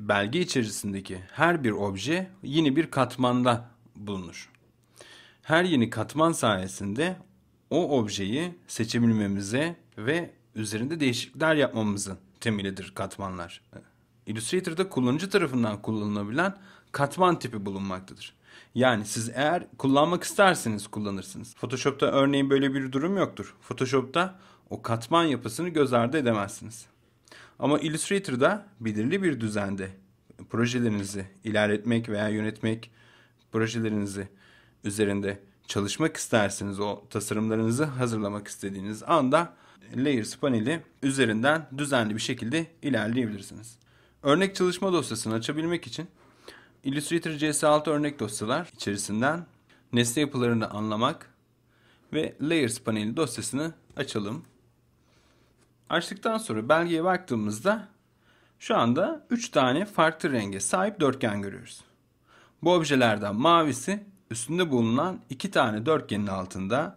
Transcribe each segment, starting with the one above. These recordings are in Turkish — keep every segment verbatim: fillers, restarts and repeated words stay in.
belge içerisindeki her bir obje yeni bir katmanda bulunur. Her yeni katman sayesinde o objeyi seçebilmemize ve üzerinde değişiklikler yapmamızın temelidir katmanlar. Illustrator'da kullanıcı tarafından kullanılabilen katman tipi bulunmaktadır. Yani siz eğer kullanmak isterseniz kullanırsınız. Photoshop'ta örneğin böyle bir durum yoktur. Photoshop'ta o katman yapısını göz ardı edemezsiniz. Ama Illustrator'da belirli bir düzende projelerinizi ilerletmek veya yönetmek, projelerinizi üzerinde çalışmak isterseniz, o tasarımlarınızı hazırlamak istediğiniz anda Layers paneli üzerinden düzenli bir şekilde ilerleyebilirsiniz. Örnek çalışma dosyasını açabilmek için Illustrator C S altı örnek dosyalar içerisinden nesne yapılarını anlamak ve Layers paneli dosyasını açalım. Açtıktan sonra belgeye baktığımızda şu anda üç tane farklı renge sahip dörtgen görüyoruz. Bu objelerden mavisi üstünde bulunan iki tane dörtgenin altında,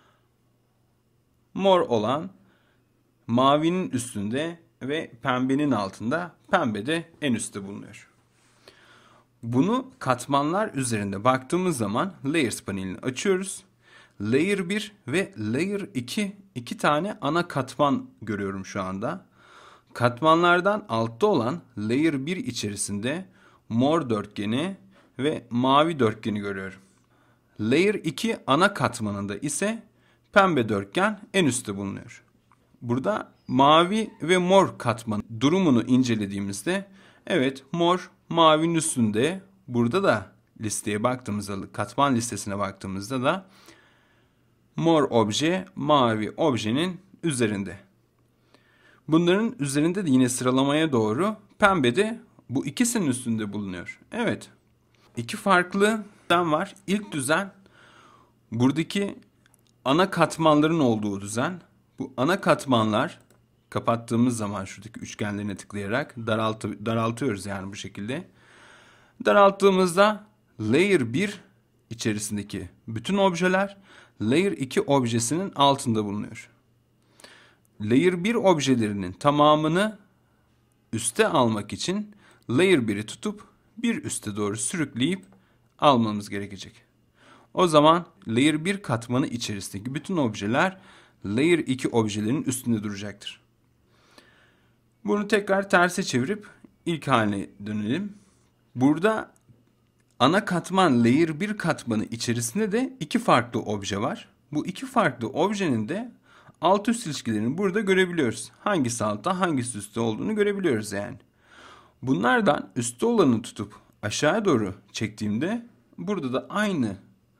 mor olan mavinin üstünde ve pembenin altında, pembe de en üstte bulunuyor. Bunu katmanlar üzerinde baktığımız zaman Layers panelini açıyoruz. Layer bir ve Layer iki, iki tane ana katman görüyorum şu anda. Katmanlardan altta olan Layer bir içerisinde mor dörtgeni ve mavi dörtgeni görüyorum. Layer iki ana katmanında ise pembe dörtgen en üstte bulunuyor. Burada mavi ve mor katman durumunu incelediğimizde evet, mor mavinin üstünde. Burada da listeye baktığımızda, katman listesine baktığımızda da mor obje mavi objenin üzerinde. Bunların üzerinde de yine sıralamaya doğru pembe de bu ikisinin üstünde bulunuyor. Evet. İki farklı düzen var. İlk düzen buradaki ana katmanların olduğu düzen. Bu ana katmanlar kapattığımız zaman şuradaki üçgenlerine tıklayarak daraltı, daraltıyoruz yani bu şekilde. Daralttığımızda Layer bir içerisindeki bütün objeler Layer iki objesinin altında bulunuyor. Layer bir objelerinin tamamını üste almak için Layer biri tutup bir üste doğru sürükleyip almamız gerekecek. O zaman Layer bir katmanı içerisindeki bütün objeler Layer iki objelerinin üstünde duracaktır. Bunu tekrar terse çevirip ilk haline dönelim. Burada ana katman Layer bir katmanı içerisinde de iki farklı obje var. Bu iki farklı objenin de alt üst ilişkilerini burada görebiliyoruz. Hangisi altta hangisi üstte olduğunu görebiliyoruz yani. Bunlardan üstte olanı tutup aşağıya doğru çektiğimde burada da aynı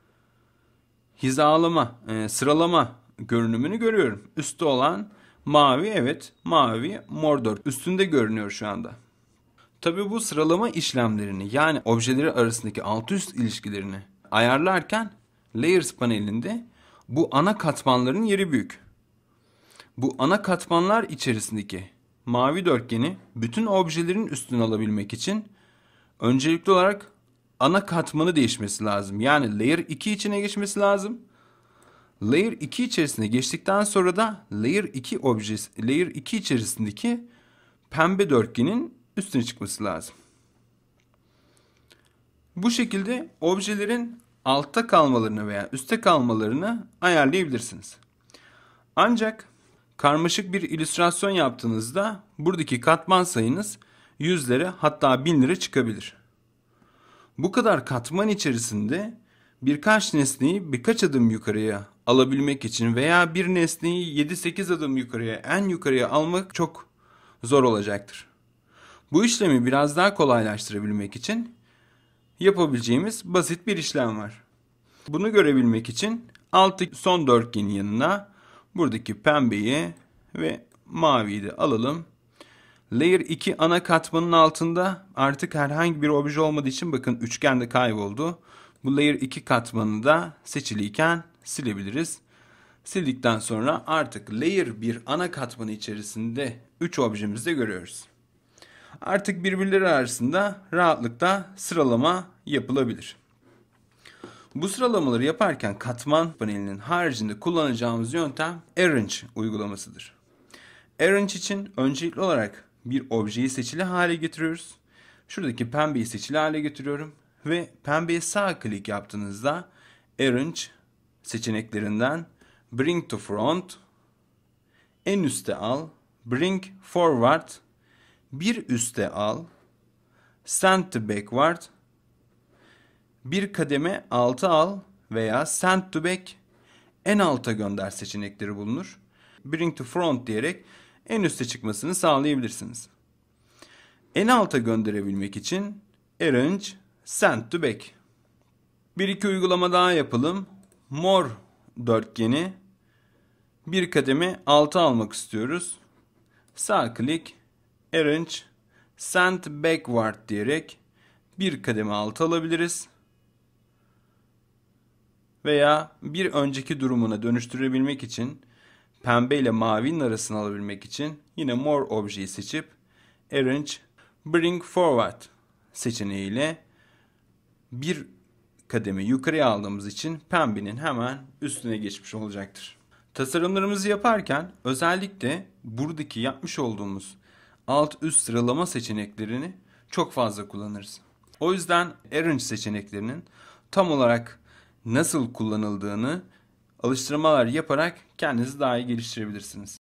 hizalama, e, sıralama görünümünü görüyorum. Üstte olan mavi, evet mavi, mor dört üstünde görünüyor şu anda. Tabii bu sıralama işlemlerini, yani objeleri arasındaki alt üst ilişkilerini ayarlarken Layers panelinde bu ana katmanların yeri büyük. Bu ana katmanlar içerisindeki mavi dörtgeni bütün objelerin üstüne alabilmek için öncelikli olarak ana katmanı değişmesi lazım. Yani Layer iki içine geçmesi lazım. Layer iki içerisine geçtikten sonra da Layer iki objesi, Layer iki içerisindeki pembe dörtgenin üstüne çıkması lazım. Bu şekilde objelerin altta kalmalarını veya üstte kalmalarını ayarlayabilirsiniz. Ancak karmaşık bir illüstrasyon yaptığınızda buradaki katman sayınız yüzlere, hatta binlere çıkabilir. Bu kadar katman içerisinde birkaç nesneyi birkaç adım yukarıya alabilmek için veya bir nesneyi yedi sekiz adım yukarıya, en yukarıya almak çok zor olacaktır. Bu işlemi biraz daha kolaylaştırabilmek için yapabileceğimiz basit bir işlem var. Bunu görebilmek için alttaki son dörtgenin yanına buradaki pembeyi ve maviyi de alalım. Layer iki ana katmanın altında artık herhangi bir obje olmadığı için bakın üçgen de kayboldu. Bu Layer iki katmanını da seçiliyken silebiliriz. Sildikten sonra artık Layer bir ana katmanı içerisinde üç objemizi de görüyoruz. Artık birbirleri arasında rahatlıkla sıralama yapılabilir. Bu sıralamaları yaparken katman panelinin haricinde kullanacağımız yöntem Arrange uygulamasıdır. Arrange için öncelikli olarak bir objeyi seçili hale getiriyoruz. Şuradaki pembeyi seçili hale getiriyorum ve pembeye sağ klik yaptığınızda Arrange seçeneklerinden Bring to Front, en üste al, Bring Forward, bir üste al, Send to Backward, bir kademe alta al veya Send to Back, en alta gönder seçenekleri bulunur. Bring to Front diyerek en üste çıkmasını sağlayabilirsiniz. En alta gönderebilmek için Arrange, Send to Back. Bir iki uygulama daha yapalım. Mor dörtgeni bir kademe alta almak istiyoruz. Sağ klik, Arrange, Send Backward diyerek bir kademe alta alabiliriz. Veya bir önceki durumuna dönüştürebilmek için, pembe ile mavinin arasını alabilmek için yine mor objeyi seçip Arrange, Bring Forward seçeneğiyle bir kademe yukarıya aldığımız için pembenin hemen üstüne geçmiş olacaktır. Tasarımlarımızı yaparken özellikle buradaki yapmış olduğumuz alt üst sıralama seçeneklerini çok fazla kullanırız. O yüzden Arrange seçeneklerinin tam olarak nasıl kullanıldığını alıştırmalar yaparak kendinizi daha iyi geliştirebilirsiniz.